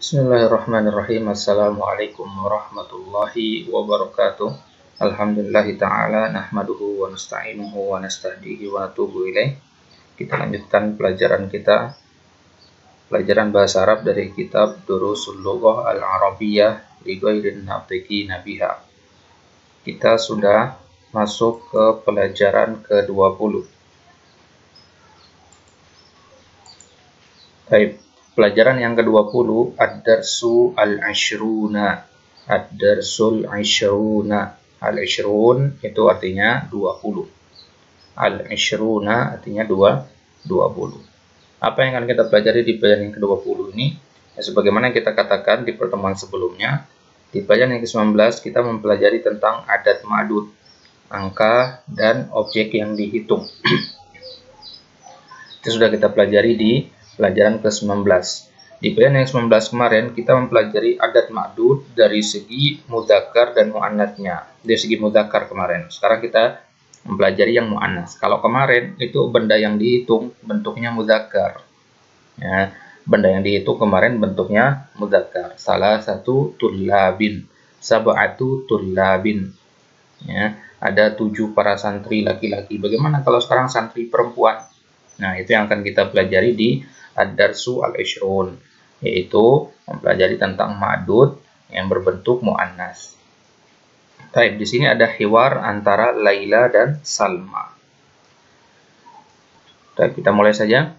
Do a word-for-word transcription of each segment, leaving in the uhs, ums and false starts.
Bismillahirrahmanirrahim. Assalamualaikum warahmatullahi wabarakatuh. Alhamdulillahi ta'ala nahmaduhu wa nasta'inuhu wa nasta'dihi wa natubu ilaih. Kita lanjutkan pelajaran kita, pelajaran bahasa Arab dari kitab Durusul Lughah Al-Arabiyyah li Ghairin Natiqina biha. Kita sudah masuk ke pelajaran ke dua puluh. Baik. Pelajaran yang ke dua puluh, Ad-Darsu Al-Ashruna. Ad-Darsul Ashruna. Al-Ashrun itu artinya dua puluh. Al-Ashruna artinya dua puluh. Apa yang akan kita pelajari di pelajaran yang ke dua puluh ini? Ya, sebagaimana yang kita katakan di pertemuan sebelumnya, di pelajaran yang ke sembilan belas kita mempelajari tentang adat ma'dud, angka dan objek yang dihitung. Itu sudah kita pelajari di pelajaran ke sembilan belas. Di pelajaran yang sembilan belas kemarin kita mempelajari adat ma'dud dari segi mudzakkar dan muannats-nya. Dari segi mudzakkar kemarin. Sekarang kita mempelajari yang muannats. Kalau kemarin itu benda yang dihitung bentuknya mudzakkar. Ya, benda yang dihitung kemarin bentuknya mudzakkar. Salah satu tullabin, sab'atu tullabin. Ya, ada tujuh para santri laki-laki. Bagaimana kalau sekarang santri perempuan? Nah, itu yang akan kita pelajari di Ad-Darsu Al-Ashrun, yaitu mempelajari tentang ma'dud yang berbentuk mu'annas. Baik, di sini ada hiwar antara Laila dan Salma. Baik, kita mulai saja.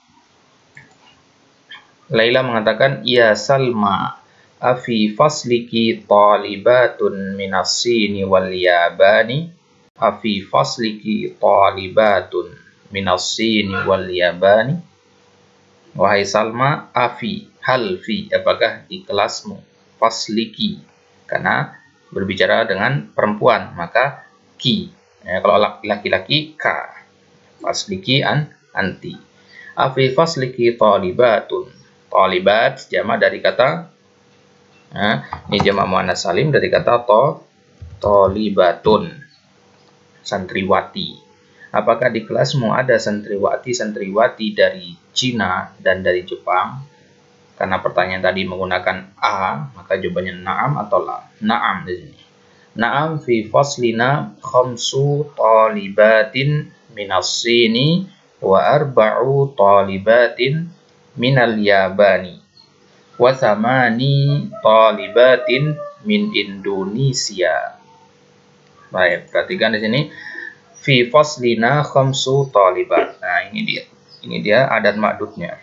Laila mengatakan, "Ya Salma, afi fasliki talibatun minas Sini wal Yabani?" Afi fasliki talibatun minas Sini wal Yabani? Wahai Salma, afi, hal fi, apakah di kelasmu? Fasliki, karena berbicara dengan perempuan, maka ki. Ya, kalau laki-laki, ka. Fasliki, an, anti. Afi fasliki talibatun. Talibat, jama dari kata, ya, ini jama muannas salim dari kata to, talibatun. Santriwati. Apakah di kelasmu ada santriwati-santriwati dari Cina dan dari Jepang? Karena pertanyaan tadi menggunakan a, maka jawabannya na'am atau la. Na'am di sini. Na'am fi faslina khamsu talibatin minas Sini wa arba'u talibatin minal Yabani wa thamani talibatin min Indonesia. Baik, perhatikan di sini. Fi faslina khamsu talibat. Nah, ini dia. Ini dia adat ma'dudnya.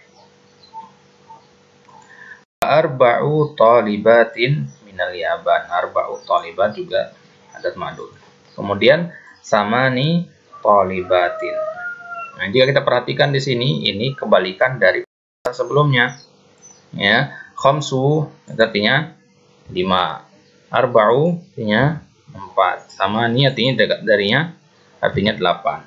Arba'u talibatin minal Yaban. Arba'u talibat juga adat ma'dud. Kemudian samani talibatin. Nah, jika kita perhatikan di sini, ini kebalikan dari sebelumnya. Ya, khamsu artinya lima. Arba'u artinya empat. Samani artinya darinya artinya delapan.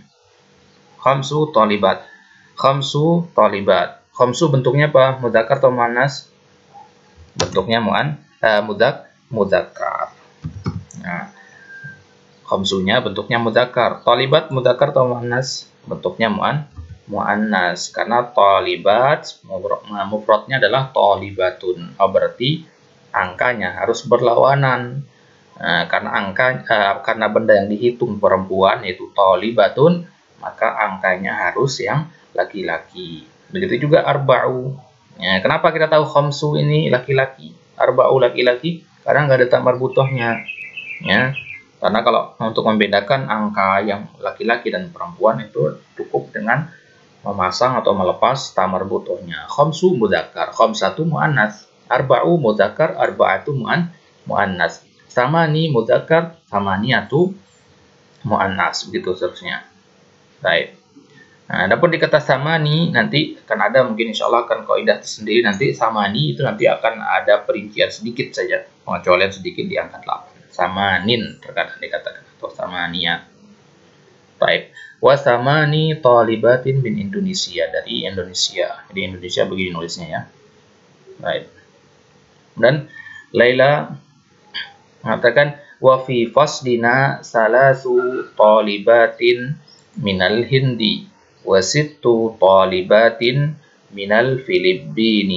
Khamsu talibat. Khamsu talibat. Khamsu bentuknya apa? Mudzakkar atau muannas? Bentuknya muan, uh, mudak, mudzakkar. Nah, khamsunya bentuknya mudzakkar. Talibat mudzakkar atau muannas? Bentuknya muan, muannas. Karena talibat mufradnya adalah talibatun. Oh, berarti angkanya harus berlawanan. Nah, karena angka uh, karena benda yang dihitung perempuan yaitu talibatun, maka angkanya harus yang laki-laki. Begitu juga arba'u. Ya, kenapa kita tahu khamsu ini laki-laki, arba'u laki-laki? Karena nggak ada tak marbutohnya. Ya, karena kalau untuk membedakan angka yang laki-laki dan perempuan itu cukup dengan memasang atau melepas tak marbutohnya. Khamsu mudzakkar, khamsatu muannas, arba'u mudzakkar, arba'atu muan muannas. Samani mudzakkar, samaniyatu muannas, begitu seterusnya. Baik. Nah, adapun di kata samani nanti akan ada mungkin insya Allah akan kaidah tersendiri nanti. Samani itu nanti akan ada perincian sedikit saja, pengecualian sedikit di angka delapan. Samanin terkadang dikatakan atau samaniyat. Baik. Wa samani talibatin min Indonesia, dari Indonesia. Jadi Indonesia begini nulisnya ya. Baik. Dan Laila mengatakan wa fi faslina salasu talibatin minal Hindi wa sittu talibatin minal Filipini.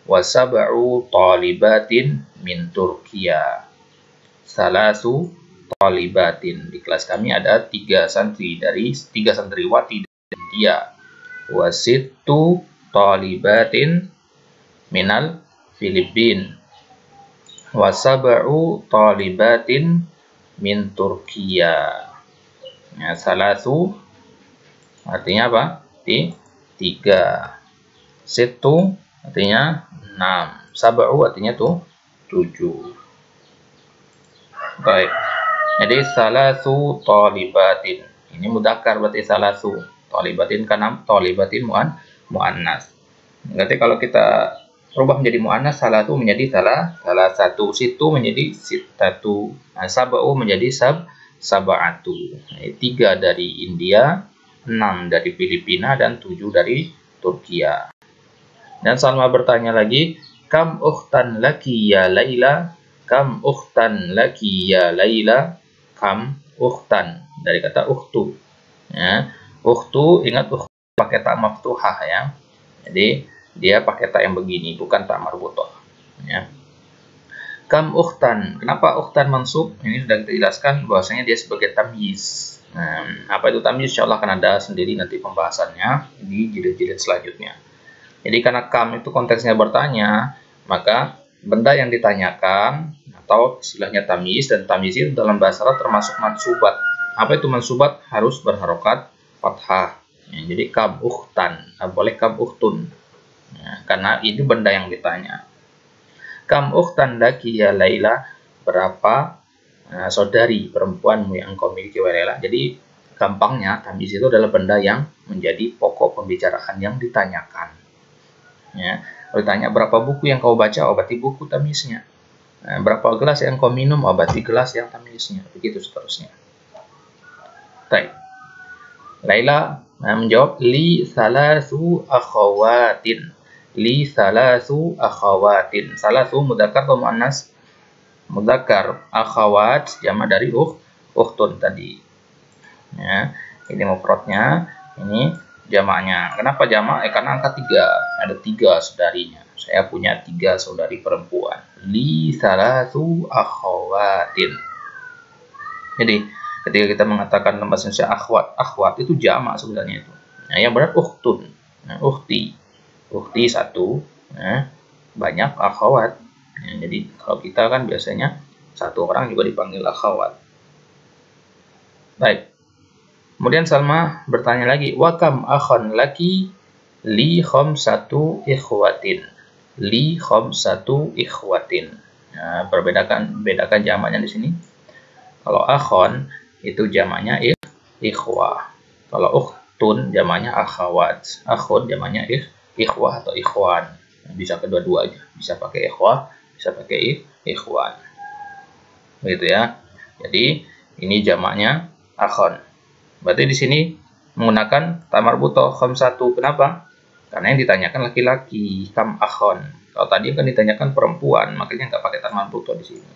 wa sab'u talibatin min Turkiya. Salasu talibatin. Di kelas kami ada tiga santri dari tiga santriwati dari India. Wa sittu talibatin minal Filipin. Wa sab'u talibatin min Turkiya. Ya, salasu artinya apa? Di tiga. Situ artinya enam. Sab'u artinya tuh tujuh. Baik. Jadi salasu talibatin. Ini mudzakkar berarti salasu. Talibatin kan talibatin muan muannas. Berarti kalau kita rubah menjadi muannas, salatu menjadi salah salah satu, situ menjadi sittatu, nah, sab'u menjadi sab sab'atu. Nah, tiga dari India, enam dari Filipina, dan tujuh dari Turkiya. Dan Salma bertanya lagi, kam ukhtan laki ya Laila? Kam ukhtan laki ya Laila? Kam ukhtan dari kata ukhtu. Ya, ukhtu, ingat ukhtu pakai ta maftuhah ya. Jadi dia pakai ta yang begini, bukan ta marbutoh. Ya. Kam ukhtan. Kenapa ukhtan mansub? Ini sudah kita jelaskan bahwasanya dia sebagai tamyiz. Nah, apa itu tamyiz? Insyaallah akan ada sendiri nanti pembahasannya di jilid-jilid selanjutnya. Jadi karena kam itu konteksnya bertanya, maka benda yang ditanyakan atau istilahnya tamyiz, dan tamyiz itu dalam bahasa Arab termasuk mansubat. Apa itu mansubat? Harus berharokat fathah. Ya, jadi kam ukhtan, nah, boleh kam ukhtun. Ya, karena ini benda yang ditanya. Kam ukhtan laki ya Laila? Berapa uh, saudari perempuanmu yang kau miliki wahai Laila? Jadi gampangnya tamyiz itu adalah benda yang menjadi pokok pembicaraan yang ditanyakan. Ya, kalau ditanya berapa buku yang kau baca, oh berarti buku tamyiznya. Nah, berapa gelas yang kau minum, oh berarti gelas yang tamyiznya. Begitu seterusnya. Baik. Laila nah, menjawab, li salasu akhawatin. Li salasu akhawatin. Salasu mudzakkar atau muannas? Mudzakkar. Akhawat jamak dari ukh, ukhtun tadi. Ya, ini mufradnya, ini jamaknya. Kenapa jamak? Eh, karena angka tiga. Ada tiga saudarinya. Saya punya tiga saudari perempuan. Li salasu akhawatin. Jadi ketika kita mengatakan dalam bahasa Indonesia akhwat, akhwat itu jamak sebenarnya itu. Nah, yang benar ukhtun, nah, ukhti, ukhti satu, nah, banyak akhwat. Nah, jadi kalau kita kan biasanya satu orang juga dipanggil akhwat. Baik. Kemudian Salma bertanya lagi, wakam akhon laki? Li khamsatu ikhwatin. Li khamsatu ikhwatin. Nah, perbedakan bedakan jamaknya di sini. Kalau akhon itu jamaknya ikh, ikhwah. Kalau ukhtun jamaknya akhawat. Akhun jamaknya ikh, ikhwah atau ikhwan. Bisa kedua-duanya. Bisa pakai ikhwah, bisa pakai ikh, ikhwan. Begitu ya. Jadi ini jamaknya akhon. Berarti di sini menggunakan tamar buto khamsatu. Kenapa? Karena yang ditanyakan laki-laki, kam akhon. Kalau tadi kan ditanyakan perempuan, makanya nggak pakai tamar buto di sini.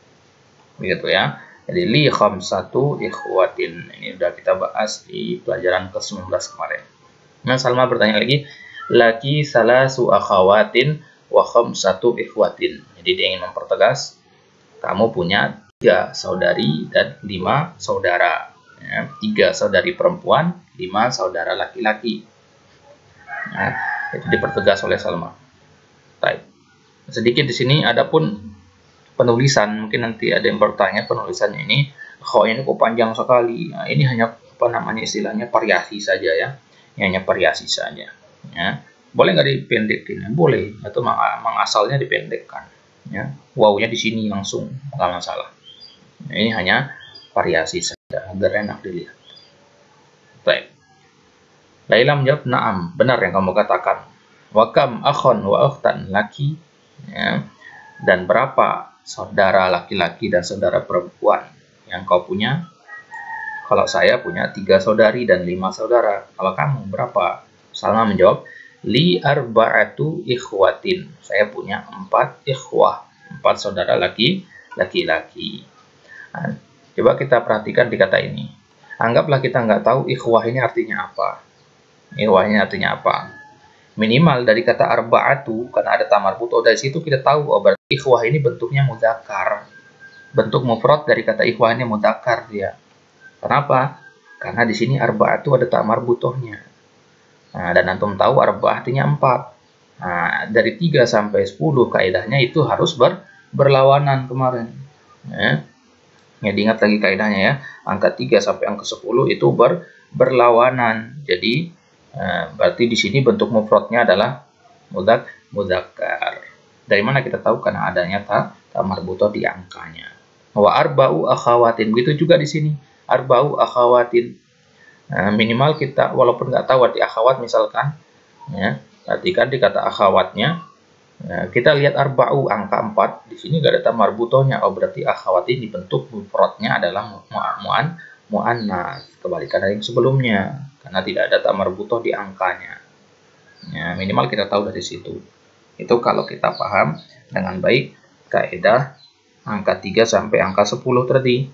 Begitu ya. Jadi li khamsatu ikhwatin. Ini sudah kita bahas di pelajaran ke sembilan belas kemarin. Nah, Salma bertanya lagi, laki salasu akhawatin wa khamsatu ikhwatin. Jadi dia ingin mempertegas, kamu punya tiga saudari dan lima saudara. Ya, tiga saudari perempuan, lima saudara laki-laki. Nah, itu dipertegas oleh Salma. Baik. Sedikit di sini adapun penulisan, mungkin nanti ada yang bertanya penulisannya ini, kok ini kok panjang sekali. Nah, ini hanya apa namanya istilahnya variasi saja ya, ini hanya variasi saja. Ya, boleh nggak dipendekin? Boleh, atau memang asalnya dipendekkan. Ya, wawunya di sini langsung nggak masalah. Nah, ini hanya variasi saja agar enak dilihat. Baik. Laila menjawab, naam, benar yang kamu katakan. Wakam akhon wa ukhtan laki. Ya, dan berapa saudara laki-laki dan saudara perempuan yang kau punya? Kalau saya punya tiga saudari dan lima saudara. Kalau kamu berapa? Salma menjawab, li arba'atu ikhwatin. Saya punya empat ikhwah, empat saudara laki laki-laki. Nah, coba kita perhatikan di kata ini. Anggaplah kita nggak tahu ikhwah ini artinya apa. Ikhwah ini artinya apa? minimal dari kata arba'atu, karena ada tamar buto dari situ kita tahu, oh berarti ikhwah ini bentuknya mudzakkar. Bentuk mufrad dari kata ikhwah ini mudzakkar dia. Kenapa? Karena di sini arba'atu ada tamar butohnya. Nah, dan antum tahu arba'ah artinya empat. Nah, dari tiga sampai sepuluh kaidahnya itu harus ber, berlawanan kemarin. Ya. Ya, diingat lagi kaidahnya ya. Angka tiga sampai angka sepuluh itu ber, berlawanan. Jadi eh, berarti di sini bentuk mufradnya adalah mudzak mudzakkar. Dari mana kita tahu? Karena adanya ta, ta marbuthah di angkanya. Wa arba'u akhawatin. Begitu juga di sini. Arba'u akhawatin. Nah, minimal kita walaupun nggak tahu arti akhawat misalkan ya, perhatikan di kata akhawatnya. Nah, kita lihat arba'u angka empat, di sini gak ada tamar butohnya. Oh, berarti akhawat ini bentuk mufradnya adalah mu'an mu'annas, kebalikan dari yang sebelumnya karena tidak ada tamar butoh di angkanya. Ya, minimal kita tahu dari situ. Itu kalau kita paham dengan baik kaidah angka tiga sampai angka sepuluh tadi.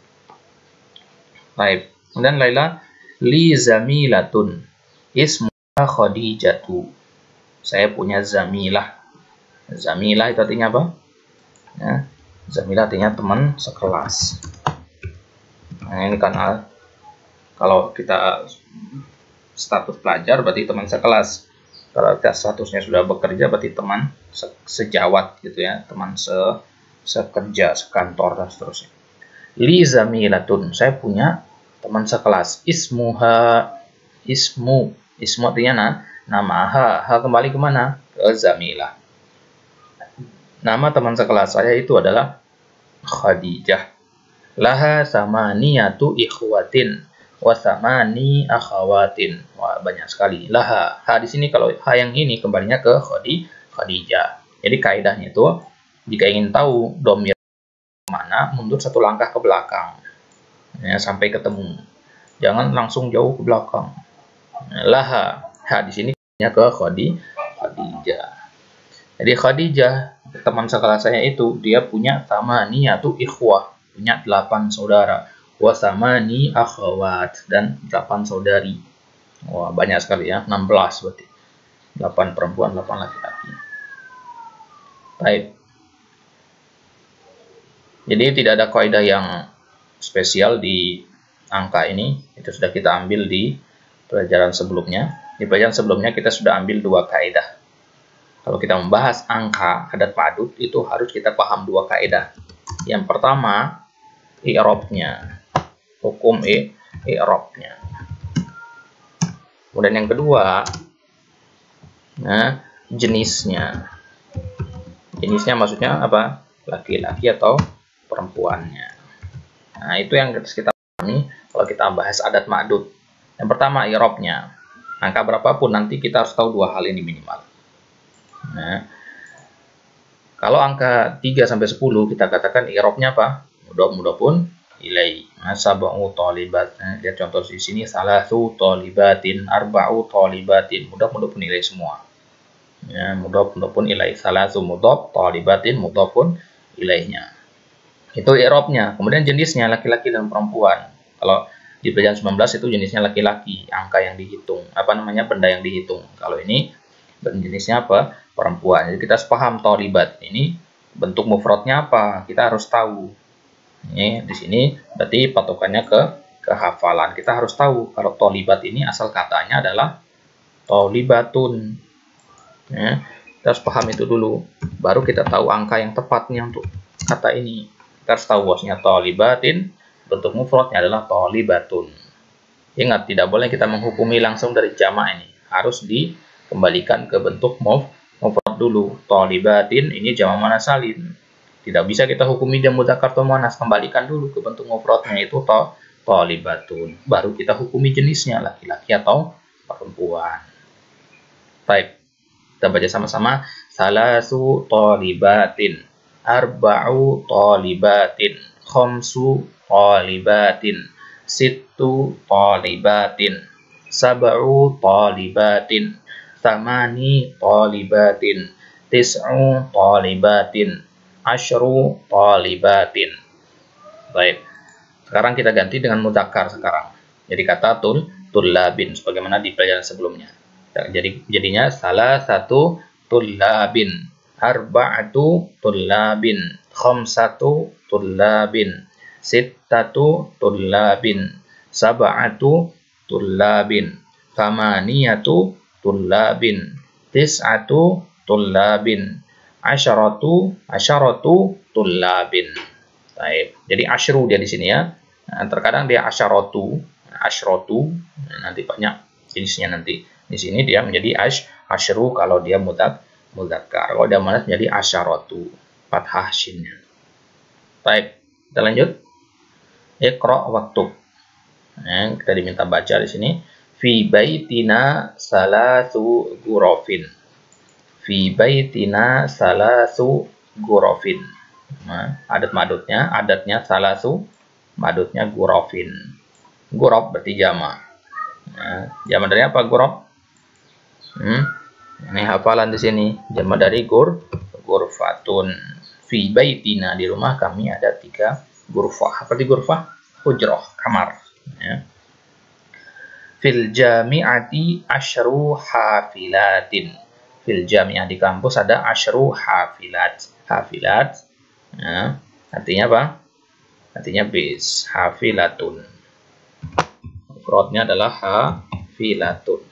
Baik. Kemudian Laila, li zamilatun ismuha Khadijatu. Saya punya zamilah. Zamilah itu artinya apa? Ya, zamilah artinya teman sekelas. Nah, ini kan kalau kita status pelajar berarti teman sekelas. Kalau kita statusnya sudah bekerja berarti teman se sejawat gitu ya, teman se sekerja, sekantor dan seterusnya. Li zamilatun, saya punya teman sekelas. Ismuha, ismu, ismu artinya nah, nama ha, ha kembali kemana? Ke zamilah. Nama teman sekelas saya itu adalah Khadijah. Laha samaniyatu ikhwatin wa samani akhawatin. Wah, banyak sekali. Laha, ha di sini kalau ha yang ini kembalinya ke Khadijah. Jadi kaidahnya itu jika ingin tahu dhamir mana, mundur satu langkah ke belakang. Ya, sampai ketemu. Jangan langsung jauh ke belakang. Laha, ha di sini ke Khadijah. Jadi Khadijah, teman sekelas saya itu, dia punya samaniyatu ikhwah, punya delapan saudara. Wa samani akhawat, dan delapan saudari. Wah, banyak sekali ya, enam belas berarti. delapan perempuan, delapan laki-laki. Baik. Jadi tidak ada kaidah yang spesial di angka ini. Itu sudah kita ambil di pelajaran sebelumnya. Di pelajaran sebelumnya kita sudah ambil dua kaidah. Kalau kita membahas angka adat padut itu harus kita paham dua kaidah. Yang pertama, i'rabnya. Hukum e i'rabnya. Kemudian yang kedua, nah, jenisnya. Jenisnya maksudnya apa? Laki-laki atau perempuannya. Nah, itu yang harus kita pahami kalau kita bahas adat ma'dud. Yang pertama, i'rabnya. Angka berapapun nanti kita harus tahu dua hal ini minimal. Nah, kalau angka tiga sampai sepuluh kita katakan i'rabnya apa? Mudhaf-mudhafun ilai. Nah, sab'u thalibat. Nah, lihat contoh di sini, salasu thalibatin, arba'u thalibatin. Mudhaf-mudhafun ilai semua. Ya, mudhaf-mudhafun ilai. Salasu mudhaf, thalibatin mudhafun ilaihnya. Itu i'rabnya. Kemudian jenisnya laki-laki dan perempuan. Kalau di pelajaran sembilan belas itu jenisnya laki-laki, angka yang dihitung. Apa namanya? Benda yang dihitung. Kalau ini jenisnya apa? Perempuan. Jadi kita harus paham thalibat ini bentuk mufradnya apa, kita harus tahu. Ini di sini berarti patokannya ke kehafalan. Kita harus tahu kalau thalibat ini asal katanya adalah thalibatun. Ya, kita harus paham itu dulu. Baru kita tahu angka yang tepatnya untuk kata ini. Kita harus tahu bahwasanya thalibatin bentuk mufradnya adalah thalibatun. Ingat, tidak boleh kita menghukumi langsung dari jamak ini. Harus dikembalikan ke bentuk mufrad mufrad dulu. Thalibatin ini jamak muannats salim. Tidak bisa kita hukumi jamak mudzakkar atau muannats, kembalikan dulu ke bentuk mufradnya itu thalibatun. Baru kita hukumi jenisnya laki-laki atau perempuan. Baik. Kita baca sama-sama. Salasu thalibatin, arba'u thalibatin, khamsu thalibatin, sittu thalibatin, sab'u thalibatin, tamani thalibatin, tis'u thalibatin, asyru thalibatin. Baik. Sekarang kita ganti dengan mudzakkar sekarang. Jadi kata tul tullabin sebagaimana di pelajaran sebelumnya. Jadi jadinya salah satu tullabin, arba'atu tullabin, khamsatu tullabin, sittatu tullabin, sab'atu tullabin, thamaniyatu tullabin, tis'atu tullabin, asyaratu asyaratu tullabin. Baik. Jadi asyru dia di sini ya. Nah, terkadang dia asyaratu, asyratu, nanti banyak jenisnya nanti. Di sini dia menjadi ash, asyru kalau dia mudak mudzakkar. Kalau dia muanats menjadi asyaratu, fathah shinnya. Baik, kita lanjut. Iqra waktub. Nah, kita diminta baca di sini. Fi baitina salasu ghurafin. Fi baitina salasu ghurafin. Nah, adat madutnya, adatnya salasu, madutnya ghurafin. Ghuraf berarti jama. Nah, jama dari apa ghuraf? Hmm, ini hafalan di sini. Jama dari gur, ghurfatun. Fi baitina, di rumah kami ada tiga ghurfah. Apa di ghurfah? Hujrah, kamar. Ya. Fil jami'ati asyru hafilatin. Fil jami'ah, di kampus ada asyru hafilat. Hafilat, ya, artinya apa? Artinya bis. Hafilatun. Mufradnya adalah hafilatun.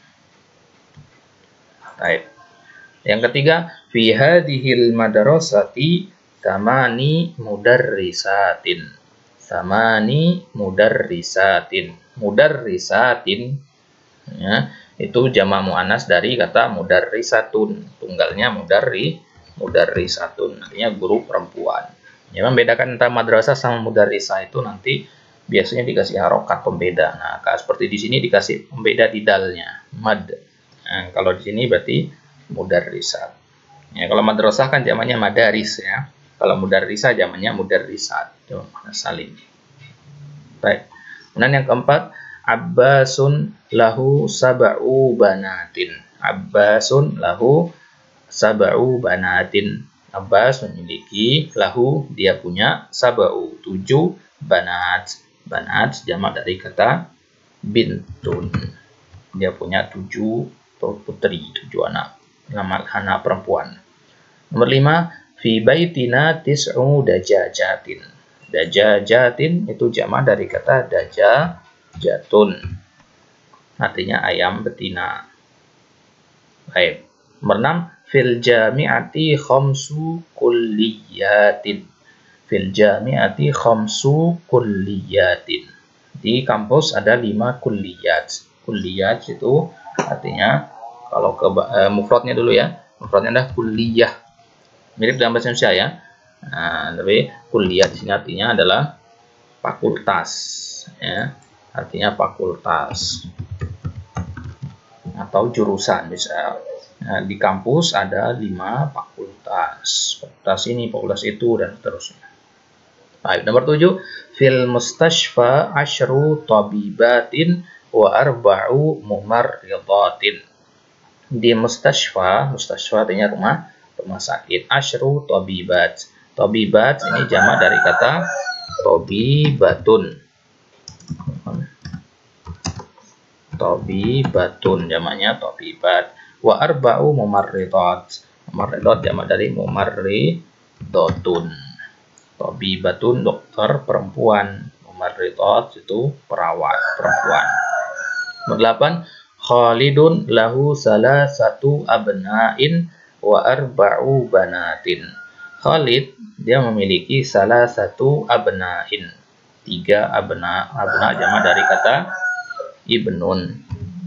Baik. Yang ketiga, fi hadhil madrasati tamani mudarrisatin. Samani mudarrisatin. Mudarrisatin, ya, itu jamak muannas dari kata mudarrisatun. Tunggalnya mudarri, mudarrisatun, artinya guru perempuan. Ya, membedakan antara madrasah sama mudarrisah itu nanti biasanya dikasih harokat pembeda. Nah, seperti di sini dikasih pembeda di dalnya, mad. Nah, kalau di sini berarti mudarrisat. Ya, kalau madrasah kan zamannya madaris ya. Kalau mudarrisah zamannya mudarrisat. Itu makna salim. Baik. Kemudian yang keempat, Abbasun lahu sab'u banatin. Abbasun lahu sab'u banatin. Abbas memiliki, lahu dia punya, sab'u tujuh, banat. Banat jamak dari kata bintun. Dia punya tujuh putri, tujuh anak, nama anak perempuan. Nomor lima, fi baitina tis'u dajajatin. Dajajatin itu jamak dari kata dajajatun, artinya ayam betina. Baik. Nomor enam, fil jami'ati khamsu kulliyatin. Fil jami'ati khamsu kulliyatin. Di kampus ada lima kulliyat. Kulliyat itu artinya, kalau ke uh, mufradnya dulu ya, mufradnya adalah kulliyah, mirip dengan bahasa Indonesia ya. Nah, tapi kuliah di sini artinya adalah fakultas, ya, artinya fakultas atau jurusan bisa. Nah, di kampus ada lima fakultas, fakultas ini, fakultas itu, dan seterusnya. Baik, nomor tujuh, fil mustashfa asyru tabibatin wa arba'u mumarridatin. Di mustashfa, mustashfa artinya rumah rumah sakit, asyru tabibat. Tabibat ini jamak dari kata tabibatun. Tabibatun jamaknya tabibat. Wa arba'u mumarridat. Mumarridat jamak dari mumarridatun. Tabibatun dokter perempuan. Mumarridat itu perawat perempuan. Nomor delapan, Khalidun lahu salah satu abna'in wa arba'u banatin. Khalid dia memiliki salah satu abna'in, tiga abna. Abna jamak dari kata ibnun,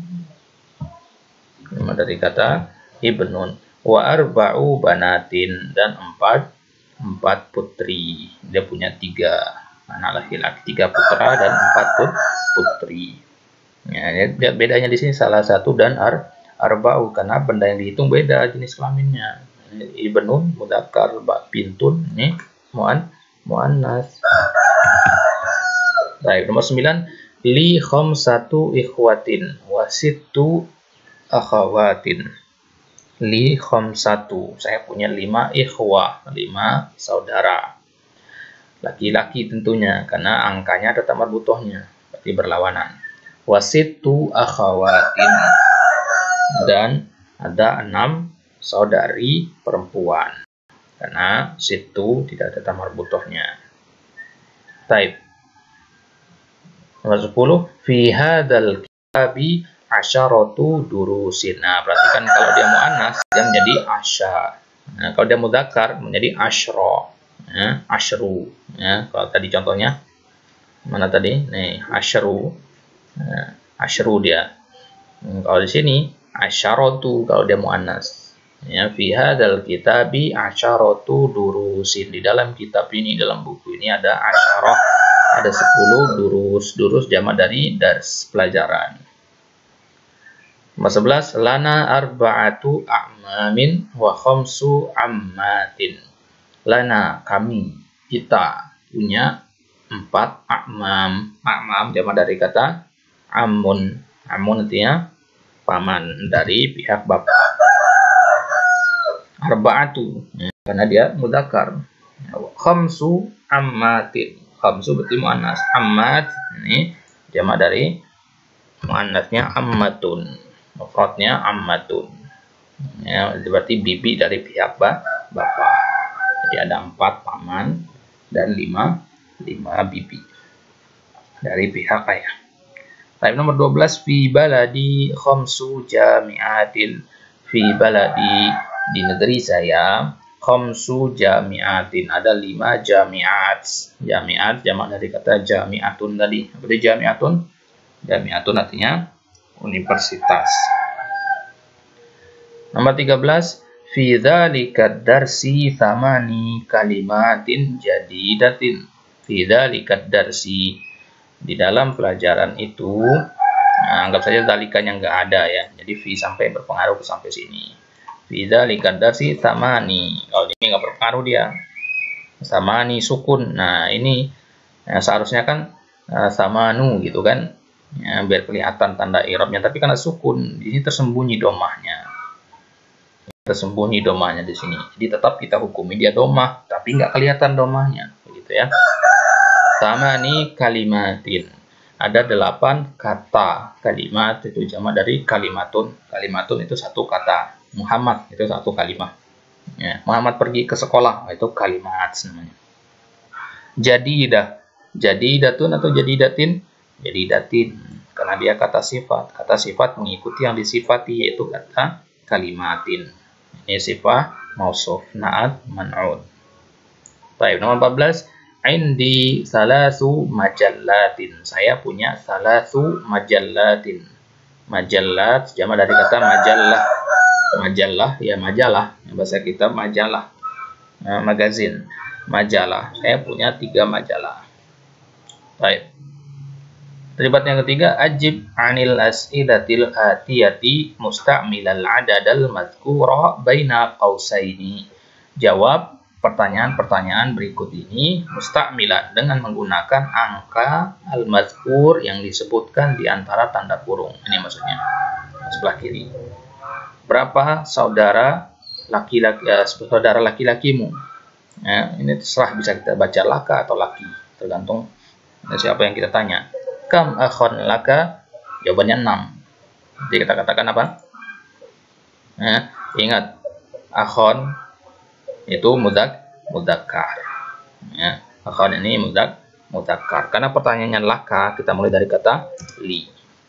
jamak dari kata ibnun. Wa arba'u banatin, dan empat empat putri. Dia punya tiga anak laki-laki, tiga putra dan empat put putri. Ya, lihat bedanya di sini salah satu dan ar arba'u, karena benda yang dihitung beda jenis kelaminnya. Ibnun mudzakkar, bintun ini muan muannas. Baik, nomor sembilan, li khamsatu ikhwatin wa sittu akhawatin. Li khamsatu, saya punya lima ikhwah, lima saudara. Laki-laki tentunya, karena angkanya ada tamar butohnya, berarti berlawanan. Wa sittu akhawatin, dan ada enam saudari perempuan. Karena situ tidak ada tamar butohnya. Taib. Nomor sepuluh. Fi hadzal kitabi asyaratu durusin. Nah, perhatikan kalau dia muannas dia menjadi asya. Nah, kalau dia mudzakkar menjadi asyra. Ya, asyru. Ya, kalau tadi contohnya mana tadi? Nih, asyru. Nah, asyru dia. Hmm, kalau di sini asyaratu kalau dia muannas. Ya, fi hadzal kitabi asyaratu durusin. Di dalam kitab ini, dalam buku ini ada asyarah, ada sepuluh durus. Durus jamak dari dars, pelajaran. Nomor sebelas, lana arba'atu a'mamin wa khamsu ammatin. Lana, kami, kita punya empat a'mam. A'mam jamak dari kata amun. Amun artinya paman dari pihak bapak. Arba'atu, ya, karena dia mudzakkar. Khamsu ammatin. Khamsu berarti muannas. Ammat ini jamak dari muannasnya ammatun. Mufradnya ammatun. Ya, berarti bibi dari pihak bapak. Jadi ada empat paman dan lima lima bibi dari pihak ayah. Baik, nomor dua belas, fi baladi khamsu jami'atin. Fi baladi, di negeri saya, khamsu jami'atin, ada lima jami'at. Jami'at jamak dari kata jami'atun tadi. Apa itu jami'atun? Jami'atun artinya universitas. Nomor tiga belas, fi dzalika darsi thamani kalimatin jadidatin. Fi dzalika darsi, di dalam pelajaran itu, nah, anggap saja dalikanya nggak ada ya, jadi fi sampai berpengaruh sampai sini. Fi dzalika darsi thamani, kalau ini nggak berpengaruh dia. Thamani sukun, nah ini ya, seharusnya kan uh, thamanu gitu kan, ya, biar kelihatan tanda i'rabnya, tapi karena sukun di sini tersembunyi domahnya. Tersembunyi domahnya di sini, jadi tetap kita hukumi dia domah, tapi nggak kelihatan domahnya, begitu ya. Thamani kalimatin, ada delapan kata. Kalimat itu jamak dari kalimatun. Kalimatun itu satu kata. Muhammad itu satu kalimat. Ya, Muhammad pergi ke sekolah, itu kalimat namanya. Jadidah, jadidatun atau jadidatin, jadidatin, karena dia kata sifat. Kata sifat mengikuti yang disifati, yaitu kata kalimatin. Ini sifat mausuf, na'at, man'ud. Baik, nomor empat belas. Indi salasu majallatin. Saya punya salasu majallatin. Majallat jamak dari kata majallah. Majallah ya majalah. Bahasa kita majalah. Nah, magazin. Majalah. Saya punya tiga majalah. Baik. Terlibat yang ketiga, ajib anil as'ilatil atiyati musta'milal adadal madhkura baina qausaini. Jawab pertanyaan-pertanyaan berikut ini musta'milan dengan menggunakan angka al-mazkur yang disebutkan di antara tanda kurung. Ini maksudnya sebelah kiri. Berapa saudara laki-laki eh, saudara laki-lakimu? Ya, ini terserah, bisa kita baca laka atau laki, tergantung siapa yang kita tanya. Kam akhon laka? Jawabannya enam. Jadi kita katakan apa? Ya, ingat akhon itu mudak mudakkar. Ya, akhon ini mudak mudakkar. Karena pertanyaannya laka, kita mulai dari kata li.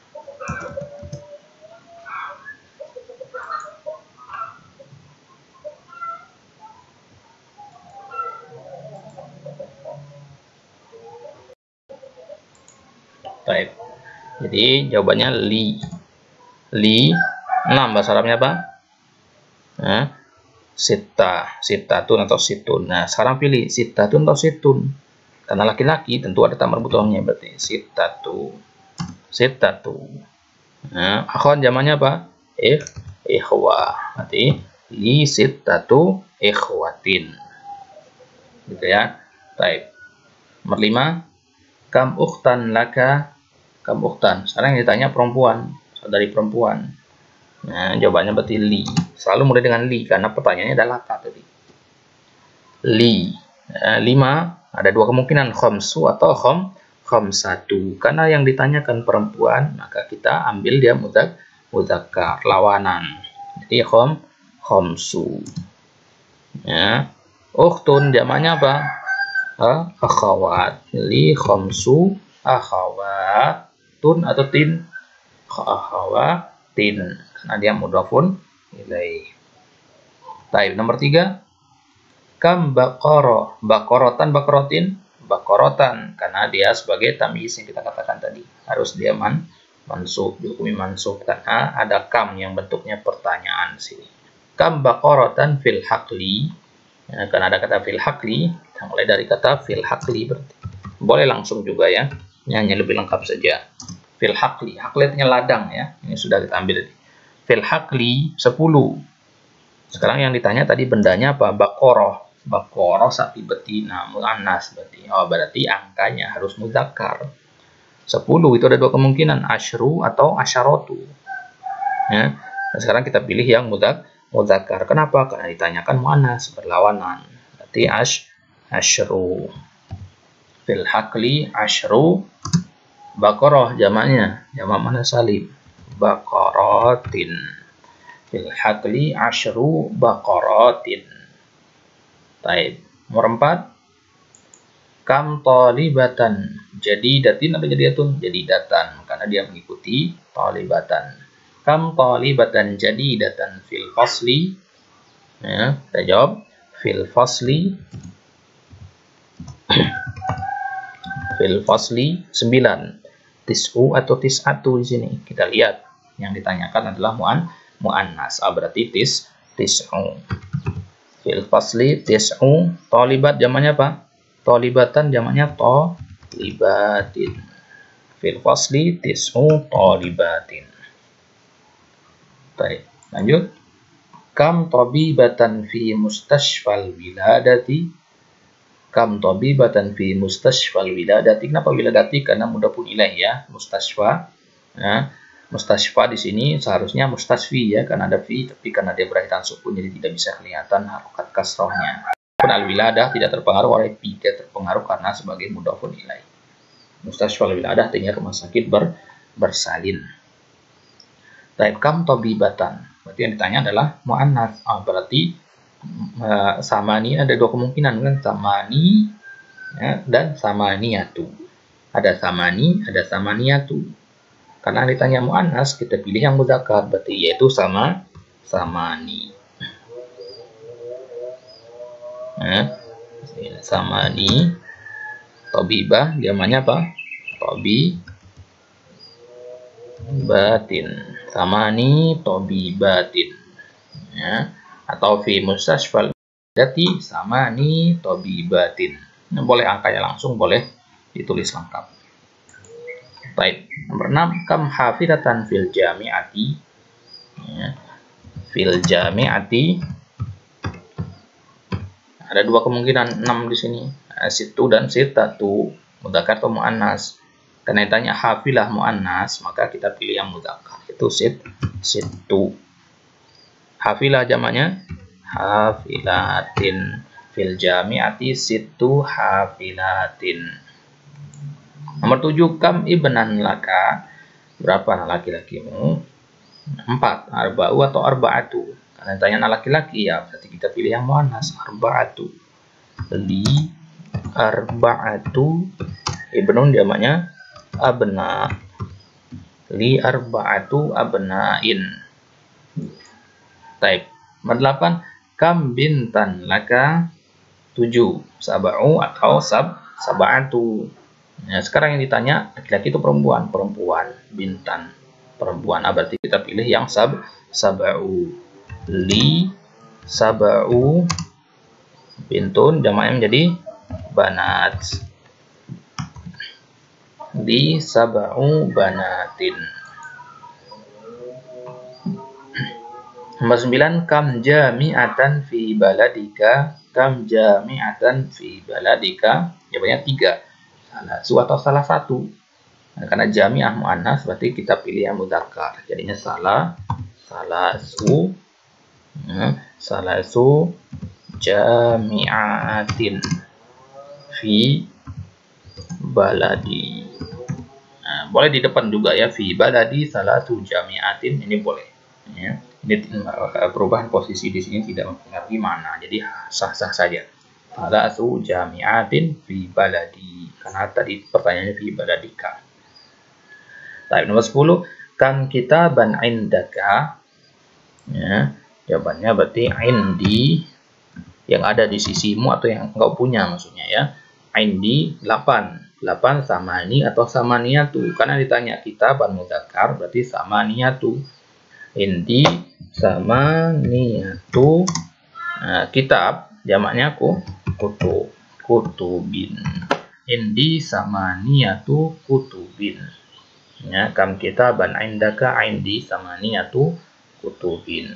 Baik. Jadi jawabannya li. Li enam, bahasa Arabnya apa? Nah, sita, sitatun atau situn. Nah, sekarang pilih sitatun atau situn. Karena laki-laki tentu ada tamar butohnya, berarti sitatu. Sitatu. Nah, akhwan zamannya apa? Eh, ikhwah. Berarti li sitatu ikhwatin. Gitu ya. Baik. Nomor lima, kam ukhtan laka? Kam ukhtan. Sekarang yang ditanya perempuan, saudari perempuan. Nah, jawabannya berarti li. Selalu mulai dengan li karena pertanyaannya adalah laka tadi. Li. Nah, lima, ada dua kemungkinan, khamsu atau kham khamsatu. Karena yang ditanyakan perempuan, maka kita ambil dia mudak mudzakkar, lawanan. Jadi khom khomsu. Ya. Ukhtun jamaknya apa? Ha, akhawat. Li khomsu akhawatun atau tin? Akhawatin. Karena dia mudhafun ilaih. Baik, nomor tiga. Kam baqara, baqaratan, baqaratin, baqaratan, karena dia sebagai tamyiz yang kita katakan tadi. Harus dia man mansub, dihukumi mansub karena ada kam yang bentuknya pertanyaan sini. Kam baqaratan fil haqli. Ya, karena ada kata fil haqli, kita mulai dari kata fil haqli berarti. Boleh langsung juga ya. Ini hanya lebih lengkap saja. Fil haqli, haqli artinya ladang ya. Ini sudah kita ambil tadi. Fil haqli sepuluh. Sekarang yang ditanya tadi bendanya apa? Baqarah. Baqarah sapi betina, muannas berarti. Oh, berarti angkanya harus mudzakkar. sepuluh itu ada dua kemungkinan, asyru atau asyaratu. Ya. Nah, sekarang kita pilih yang mudzak mudzakkar. Kenapa? Karena ditanyakan muannas, berlawanan. Berarti ash asyru. Fil haqli asyru. Baqarah jamaknya, jamak mana salim? Baqaratin. Fil haqli asyru baqaratin. Baik. Nomor empat. Kam talibatan. Jadi datin atau jadiatun? Jadi datan. Karena dia mengikuti talibatan. Kam talibatan jadi datan fil fasli. Ya, kita jawab. Fil fasli. Fil fasli sembilan. Tis'u atau tis'atu di sini. Kita lihat. Yang ditanyakan adalah mu'an. Mu'annas, ah, berarti tis tis'u. Fil fasli tis'u. Talibat jamaknya apa? Talibatan jamaknya talibatin. Fil fasli tis'u talibatin. Baik, lanjut. Kam tabibatan fi mustashfal wiladati. Kam tabibatan fi mustashfal wiladati. Kenapa wiladati? Karena mudhafun ilaih ya, mustashfa. Ya. Mustashfa di sini seharusnya mustasfi ya, karena ada fi, tapi karena dia berakhir sukun jadi tidak bisa kelihatan harokat kasrohnya. Pun al-wiladah tidak terpengaruh oleh fi, tidak terpengaruh karena sebagai mudhafun ilaih. Mustashfa al-wiladah artinya rumah sakit ber, bersalin. Taib kam tabibatan. Berarti yang ditanya adalah mu'annas. Ah, berarti uh, samani ada dua kemungkinan kan, samani ya, dan samaniyatu. Ada samani, ada samaniyatu. Karena ditanya mu'annas, kita pilih yang mudzakkar, berarti yaitu sama samani. Nah, samani tabibah jamaknya apa? Tabibatin. Samani tabibatin. Ya, atau fi mustashfal dati samani tabibatin. Nah, boleh angkanya langsung, boleh ditulis lengkap. Baik, nomor enam. Kam hafidatan fil jami'ati. Ya. Fil jami'ati. Ada dua kemungkinan, enam di sini. Situ dan sitatu. Mudzakkar atau mu'annas. Karena ditanya hafilah mu'annas, maka kita pilih yang mudzakkar. Itu sit, situ. Hafilah jamaknya. Hafilatin. Fil jami'ati situ hafilatin. Nomor tujuh, kam ibnan laka. Berapa anak laki-lakimu? Empat. Arba'u atau arba'atu. Karena tanya anak laki-laki ya, berarti kita pilih yang muannas. Arba'atu. Li arba'atu. Ibnun jamaknya abna. Li arba'atu abna'in. Taib. Nomor delapan, kam bintan laka. Tujuh. Sab'u atau sab sab'atu. Nah, sekarang yang ditanya laki-laki itu perempuan, perempuan, bintan, perempuan. Nah, berarti kita pilih yang sab, sab'u. Li sab'u bintun jamaknya menjadi banat. Li sab'u banatin. Nomor sembilan, kam jami'atan fi baladika. Kam jami'atan fi baladika. Jawabannya tiga. Salah su atau salah satu. Nah, karena jami'ah mu'annas berarti kita pilih yang mudzakkar. Jadinya salah salah su nah, salah su jami'atin fi baladi. Nah, boleh di depan juga ya, fi baladi salatu jami'atin, ini boleh ya. Ini perubahan posisi di sini tidak mempengaruhi mana, jadi sah-sah saja. Salatu jami'atin fi baladi, karena tadi pertanyaannya fi baladika. Baik, nomor sepuluh, kam kitaban indaka, ya, jawabannya berarti indi, yang ada di sisimu atau yang engkau punya maksudnya ya. Indi delapan, delapan samani atau samaniyatu, karena ditanya kitaban mudzakkar berarti samaniyatu. Indi samaniyatu, nah, kitab jamaknya aku kutub, kutubin. Indi samaniyatu kutubin. Ya, kam kitaban indaka, indi samaniyatu kutubin.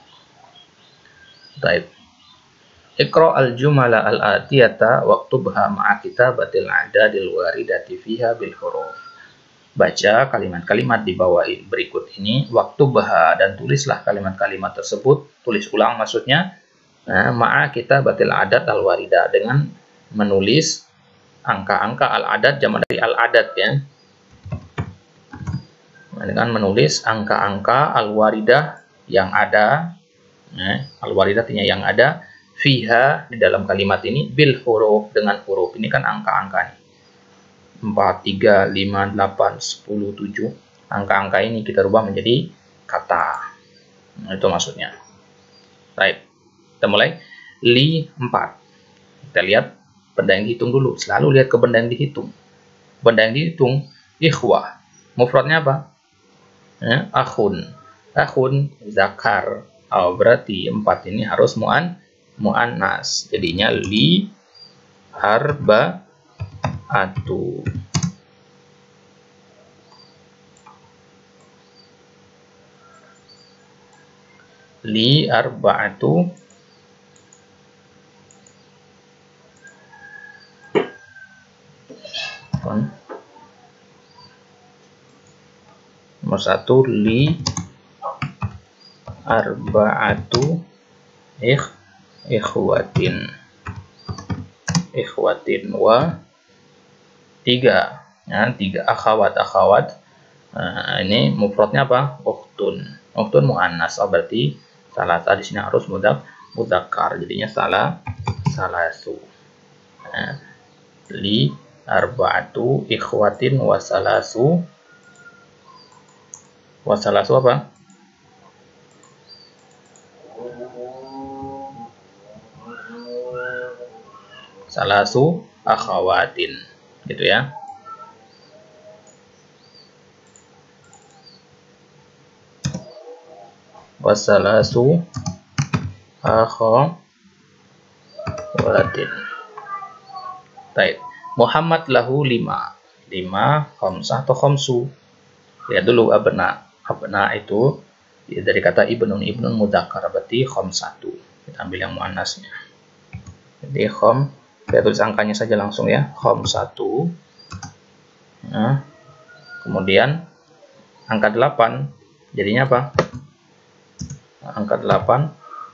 Baik. Iqra al-jumala al-atiyata waktubha ma'a kitabatil adadil waridati fiha bil huruf. Baca kalimat-kalimat di bawah berikut ini, waktubha, dan tulislah kalimat-kalimat tersebut, tulis ulang maksudnya, nah, ma'a kitabatil adad al-waridah, dengan menulis angka-angka al-adad, jamak dari al-adad ya. Dengan menulis angka-angka al-waridah yang ada, nah, al-waridah artinya yang ada, fiha di dalam kalimat ini, bil huruf, dengan huruf. Ini kan angka-angka nih, empat, tiga, lima, delapan, sepuluh, tujuh. Angka-angka ini kita rubah menjadi kata. Nah, itu maksudnya. Baik, kita mulai. Li empat. Kita lihat benda yang dihitung dulu. Selalu lihat ke benda yang dihitung. Benda yang dihitung ikhwah. Mufradnya apa? Ya, akhun. Akhun zakar. Oh, berarti empat ini harus mu'an mu'annas, jadinya li arba'atu. Li arba'atu nomor satu, li arba'atu ikh ikhwatin, ikhwatin wa tiga, ya, tiga akhwat, akhwat. Nah, ini mufradnya apa? Ukhtun, ukhtun muannas, oh, berarti salah di sini harus mudak mudzakkar, jadinya salah salasu. Nah, li arba'atu ikhwatin wa salasu, wa salasu apa? Salasu akhawatin, gitu ya. Wasalasu akhawatin. Baik. Muhammad lahu lima, lima, khamsah atau khamsu. Lihat dulu abna, abna itu ya, dari kata ibnun, ibnun mudzakkar berarti khamsatu. Kita ambil yang muannasnya. Jadi kham, kita tulis angkanya saja langsung ya, khom satu. Nah, kemudian angka delapan, jadinya apa? Angka delapan,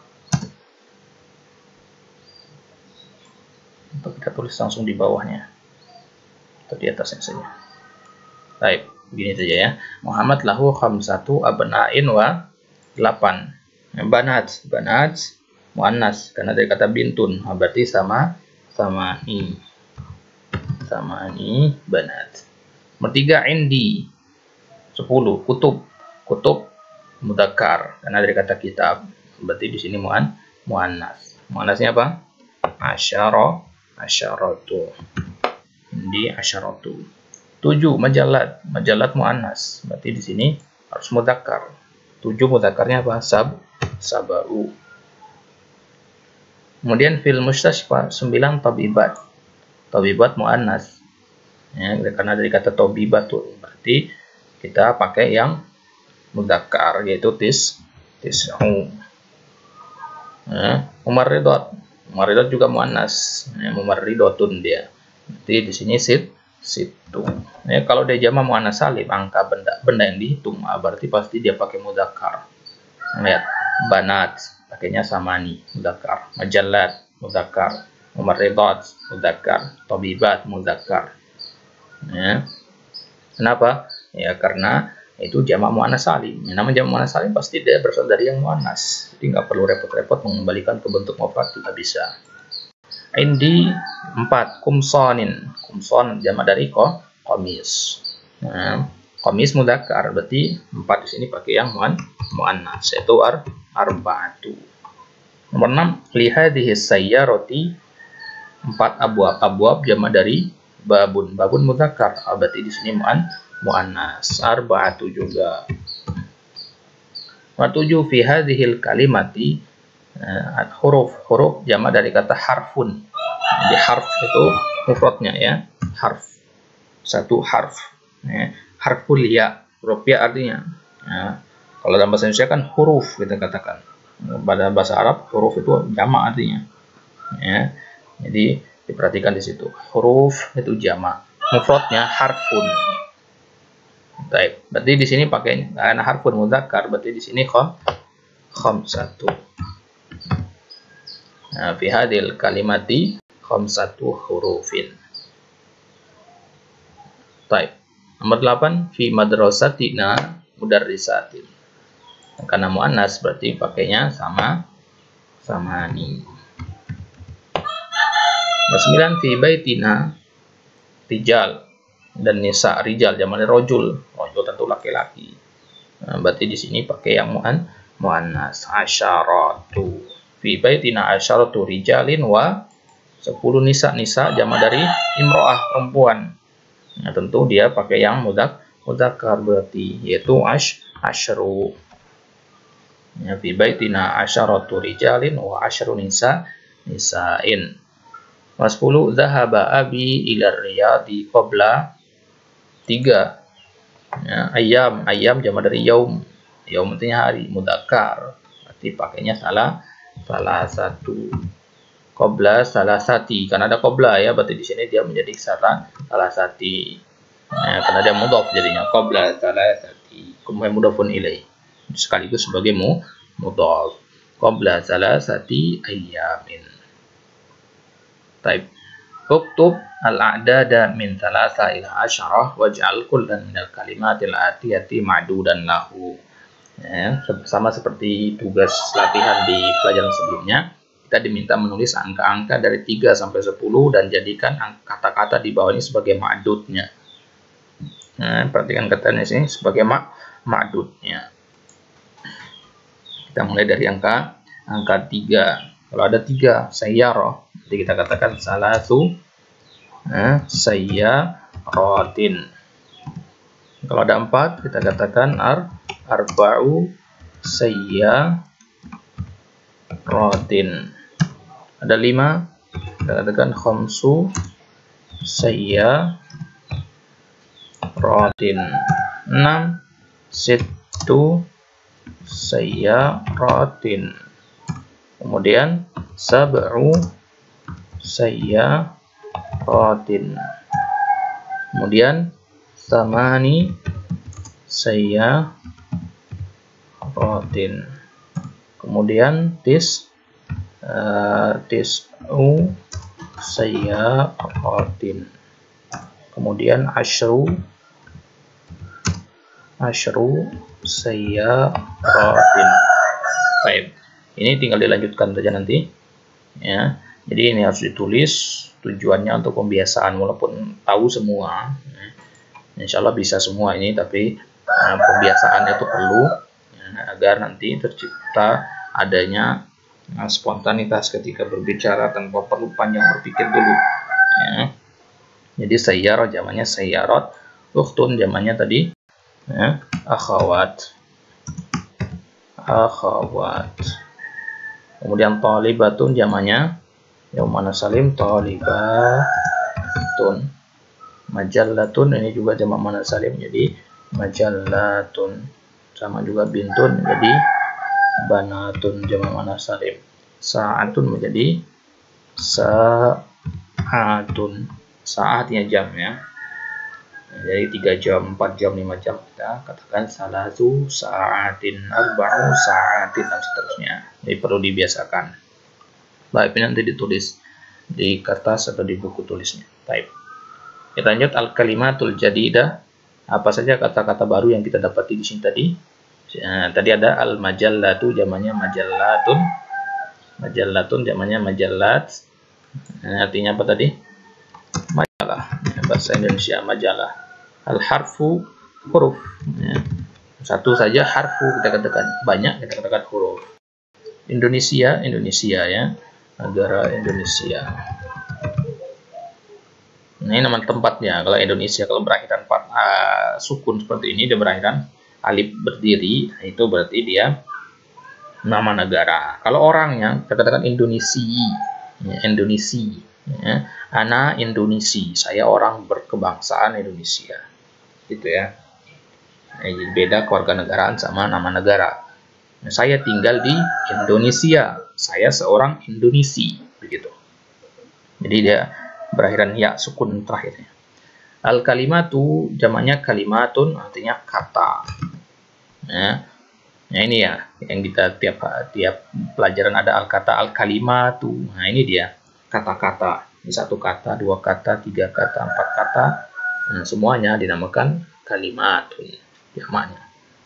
untuk kita tulis langsung di bawahnya atau di atasnya saja. Baik, begini saja ya. Muhammad lahu khamsatu abna'in wa delapan. Banat, banat muannas, karena dari kata bintun, berarti sama sama ini, sama ini banat. Nomor tiga, indi sepuluh, kutub, kutub mudzakkar, karena dari kata kitab, berarti di sini muan muannas. Muannasnya apa? Asyara, asyaratu. Indi asyaratu. tujuh, majalat, majalat muannas, berarti di sini harus mudzakkar. tujuh mudzakkarnya apa? Sab, sabau. Kemudian fil mustashfa sembilan, tabibat, tabibat muannas, ya, karena dari kata tabibatun, berarti kita pakai yang mudzakkar, yaitu tis tis'u. Ya, mumarridot, mumarridot juga muannas, ya, mumarridotun dia, berarti di sini sit situ. Ya, kalau dia jamak muannas salim, angka benda benda yang dihitung, berarti pasti dia pakai mudzakkar. Lihat, banat pakainya samani, mudzakkar. Majallat, mudzakkar. Mumarridat, mudzakkar. Tabibat, mudzakkar. Ya. Kenapa? Ya karena itu jamak muannas salim. Yang namanya jamak muannas salim pasti dia berasal dari yang muannas. Jadi nggak perlu repot-repot mengembalikan ke bentuk mufrad juga bisa. Indi empat, kumsonin. Kumson jamak dari ko, komis. Nah, komis mudzakkar berarti empat di sini pakai yang muan muannas yaitu ar arba'atu. Nomor enam, lihadhihi sayyarati empat abwab. Abwab jamak dari babun. Babun mudzakkar berarti di sini muan muannas. Arba'atu juga. Nomor tujuh, fi hadhil kalimati uh, huruf huruf jamak dari kata harfun. Jadi harf itu mufradnya ya, harf. Satu harf. Ya. Harful ya, huruf ya artinya. Ya. Kalau dalam bahasa Indonesia kan huruf kita katakan. Pada bahasa Arab huruf itu jamak artinya. Ya. Jadi diperhatikan di situ. Huruf itu jamak. Mufradnya harfun. Baik. Berarti di sini pakai karena harfun mudzakkar, berarti di sini kham khamsatu. Nah, fi hadil kalimati khamsatu hurufin. Baik. Nomor delapan, fi madrasatina mudarrisatin. Karena muannas berarti pakainya sama sama ni. Nomor sembilan, fi baitina rijal dan nisa. Rijal jamak rojul. Rojul tentu laki-laki. Nah, berarti di sini pakai yang muan muannas. Asyaratu. Fi baitina asyaratu rijalin wa sepuluh nisa. Nisa jamak dari imro'ah, perempuan. Nah, tentu dia pakai yang mudak mudzakkar berarti yaitu ash asyru. Ya, fi baitina asyaratu rijalin wa asyru nisa nisa'in. Nomor sepuluh, zahaba abi ila riyadi qabla tiga. Ya, ayam, ayam jamak dari yaum. Yaum artinya hari, mudzakkar. Berarti pakainya salah salah satu. Qabla salah sati, karena ada qabla ya, berarti di sini dia menjadi salah salah sati. Nah, karena dia mudhaf jadinya qabla salah sati. Kemudian mudhafun ilaih. Sekaligus sebagai mu mudhaf. Qabla salah sati ayyamin. Taib. Uktub al-a'dada min thalatha ila asyarah waj'al kullan min al-kalimatil atiyati ma'dudan lahu. Ya, sama seperti tugas latihan di pelajaran sebelumnya, kita diminta menulis angka-angka dari tiga sampai sepuluh dan jadikan kata-kata di bawah ini sebagai ma'dudnya. Nah, perhatikan katanya sini sebagai ma ma'dudnya. Kita mulai dari angka angka tiga. Kalau ada tiga sayyarah, jadi kita katakan salatu eh, sayyaratin. Kalau ada empat, kita katakan ar arba'u sayyaratin. Ada lima, kita katakan khamsu sayyaratin. Enam, sittu sayyaratin. Kemudian sab'u sayyaratin. Kemudian samani sayyaratin. Kemudian tis uh, tis'u sayyaratin. Kemudian asyru asyru sayyaratin. Baik. Ini tinggal dilanjutkan saja nanti. Ya. Jadi ini harus ditulis, tujuannya untuk pembiasaan, walaupun tahu semua. Ya. Insya Allah bisa semua ini, tapi uh, pembiasaan itu perlu ya, agar nanti tercipta adanya uh, spontanitas ketika berbicara tanpa perlu panjang berpikir dulu. Ya. Jadi sayyarah jamannya sayyarat, ukhtun jamannya tadi ya, akhawat. Akhawat. Kemudian talibatun jamannya yang mana salim talibatun. Majallatun ini juga jamak mana salim jadi majallatun. Sama juga bintun jadi banatun jamak mana salim. Sa'atun menjadi sa'atun. Saatnya jam ya. Jadi tiga jam, empat jam, lima jam kita katakan salatu sa'atin, arba'u sa'atin dan seterusnya. Jadi perlu dibiasakan. Baik, ini nanti ditulis di kertas atau di buku tulisnya. Baik. Kita lanjut al-kalimatul jadidah Apa saja kata-kata baru yang kita dapati di sini tadi? Nah, tadi ada al-majallatu, jamannya majallatun. Majallatun jamannya majallat. Nah, artinya apa tadi? Majalah. Bahasa Indonesia majalah. Al-harfu huruf. Ya. Satu saja harfu kita katakan, banyak kita katakan huruf. Indonesia, Indonesia ya. Negara Indonesia. Ini nama tempatnya. Kalau Indonesia, kalau berakhiran uh, sukun seperti ini, dia berakhiran alif berdiri, itu berarti dia nama negara. Kalau orangnya, kita katakan Indonesia, ya, Indonesia, ya. Ana Indonesia, saya orang berkebangsaan Indonesia, gitu ya. Nah, jadi beda kewarganegaraan sama nama negara. Nah, saya tinggal di Indonesia, saya seorang Indonesi, begitu. Jadi dia berakhiran ya sukun terakhirnya. Al kalimatu jamaknya kalimatun, artinya kata. Ya. Nah ini ya yang kita tiap tiap pelajaran ada al kata al kalimatu. Nah ini dia kata-kata. Ini satu kata, dua kata, tiga kata, empat kata. Nah, semuanya dinamakan kalimatun jamaknya.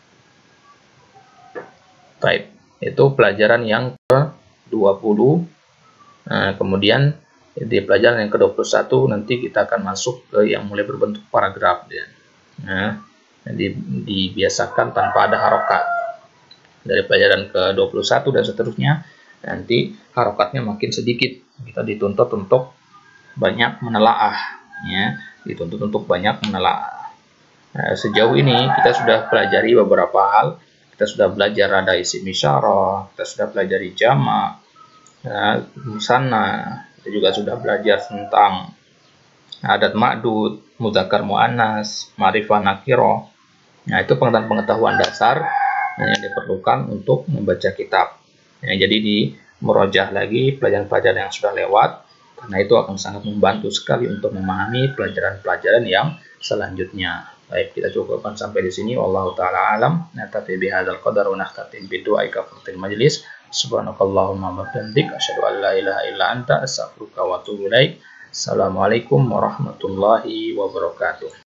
Baik, itu pelajaran yang ke dua puluh. Nah, kemudian di pelajaran yang ke dua puluh satu nanti kita akan masuk ke yang mulai berbentuk paragraf ya. Nah, di, dibiasakan tanpa ada harokat. Dari pelajaran ke dua puluh satu dan seterusnya nanti harokatnya makin sedikit. Kita dituntut untuk banyak menelaah ya, dituntut untuk banyak menelaah. Nah, sejauh ini kita sudah pelajari beberapa hal. Kita sudah belajar ada isim isyarah, kita sudah pelajari jamak, ya, musanna. Kita juga sudah belajar tentang adat ma'dud, mudzakkar muannas, ma'rifah nakirah. Nah, itu pengetahuan-pengetahuan dasar yang diperlukan untuk membaca kitab. Ya, jadi di merojah lagi pelajaran-pelajaran yang sudah lewat, karena itu akan sangat membantu sekali untuk memahami pelajaran-pelajaran yang selanjutnya. Baik, kita cukupkan sampai di sini. Wallahu taala alam. Natafi bihadzal qadar wa nakhtatim bidu'a kafaratil majlis. Subhanakallahumma wa bihamdik asyhadu an la ilaha illa anta astaghfiruka wa atubu ilaik. Assalamualaikum warahmatullahi wabarakatuh.